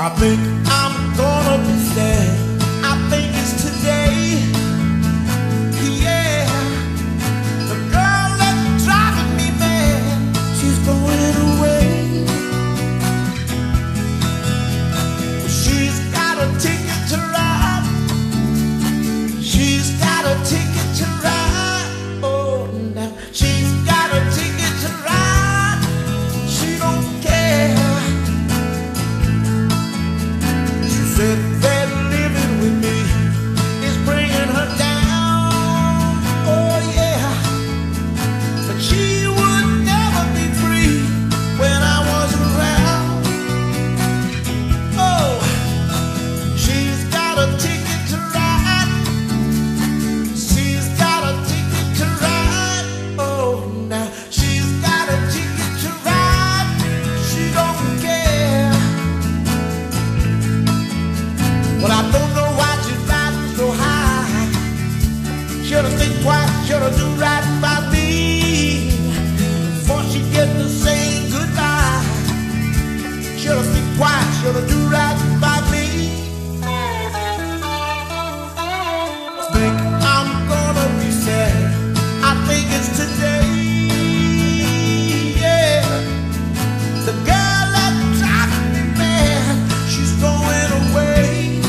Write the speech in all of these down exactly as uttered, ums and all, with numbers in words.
I think I'm gonna be sad. I think it's today. Yeah, the girl that's driving me mad, she's going away. She's got a ticket to ride. She's got a ticket to ride. Oh, now she's got a ticket to ride. She don't care. She said that living with me is bringing her down. Oh yeah, but she would never be free when I was around. Oh, she's got a ticket to ride. She's got a ticket to ride. Oh, now she's got a ticket to ride. She don't care. Well, I don't know why she's riding so high. Should've think twice, should've do right by me before she gets to saying goodbye. Should've think twice, should've do right by me. Think I'm gonna be sad. I think it's today. Yeah, the girl that's driving me mad, she's going away.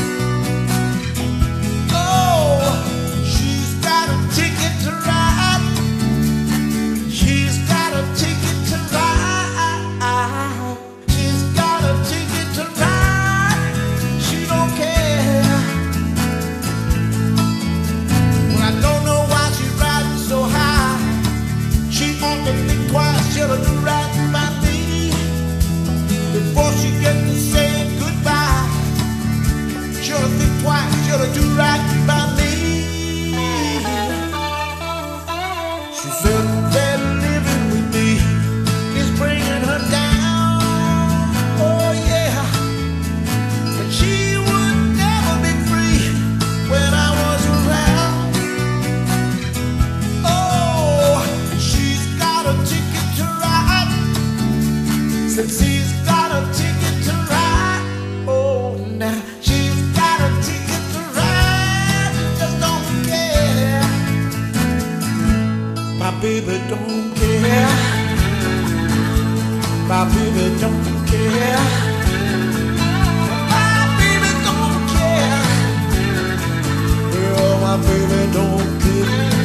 Oh, she's got a ticket to ride. She's got a ticket to ride. She's got a ticket to ride. She don't care. Well, I don't know why she's riding so high. She ought to think twice, should've do right by me before she gets to saying goodbye. Should've think twice, should've do right by me. She said that living with me is bringing her down. Oh yeah, but she would never be free when I was around. Oh, she's got a ticket to ride. Said she's got a ticket to ride. Oh, now she's got a ticket to ride. Just don't care. My baby don't care. My baby don't care. My baby don't care. Girl, my baby don't care.